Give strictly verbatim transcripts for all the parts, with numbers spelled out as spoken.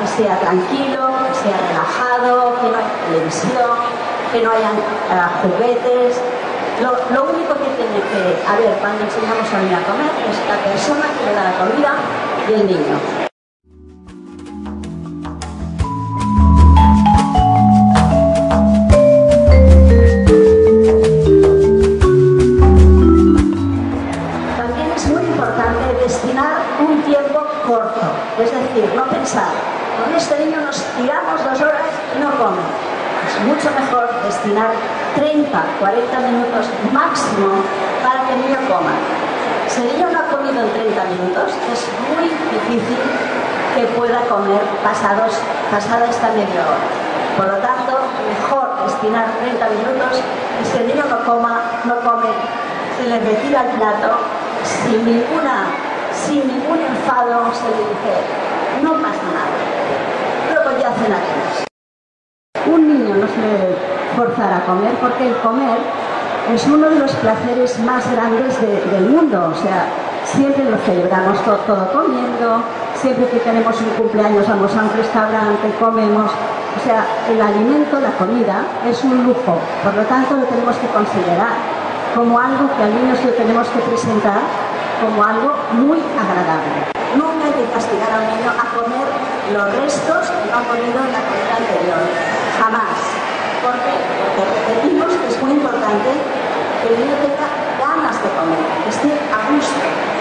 que sea tranquilo, que sea relajado, que no haya televisión, que no haya uh, juguetes. Lo, lo único que tiene que haber cuando enseñamos a un niño a comer es la persona que le da la comida y el niño. También es muy importante destinar un tiempo corto, es decir, no pensar, con este niño nos tiramos dos horas y no come. Es mucho mejor destinar treinta, cuarenta minutos máximo para que el niño coma. Si el niño no ha comido en treinta minutos, es muy difícil que pueda comer pasados, pasada esta media hora. Por lo tanto, mejor destinar treinta minutos y si el niño no coma, no come, se le retira el plato sin ninguna, sin ningún enfado, se le dice, no pasa nada, luego ya cenaremos. Un niño no se le debe forzar a comer porque el comer es uno de los placeres más grandes de, del mundo. O sea, siempre lo celebramos todo, todo comiendo, siempre que tenemos un cumpleaños vamos a un restaurante, comemos. O sea, el alimento, la comida, es un lujo. Por lo tanto, lo tenemos que considerar como algo que al niño se lo tenemos que presentar como algo muy agradable. Nunca hay que castigar a un niño a comer los restos que no ha comido en la comida anterior. Jamás. ¿Por qué? Porque repetimos que es muy importante que el niño tenga ganas de comer, que esté a gusto.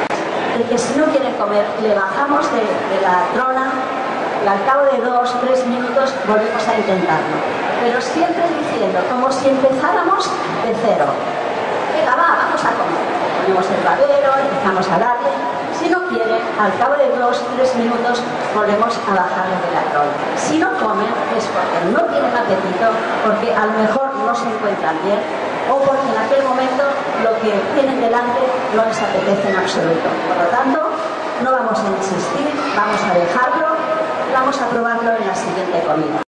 De que si no quiere comer, le bajamos de, de la trona y al cabo de dos, tres minutos volvemos a intentarlo. Pero siempre diciendo, como si empezáramos de cero. Venga, va, vamos a comer. Ponemos el babero, empezamos a darle. Si no quiere, al cabo de dos, tres minutos volvemos a bajarle de la trona. Si no comen es porque no tienen apetito, porque a lo mejor no se encuentran bien o porque en aquel momento lo que tienen delante no les apetece en absoluto. Por lo tanto, no vamos a insistir, vamos a dejarlo y vamos a probarlo en la siguiente comida.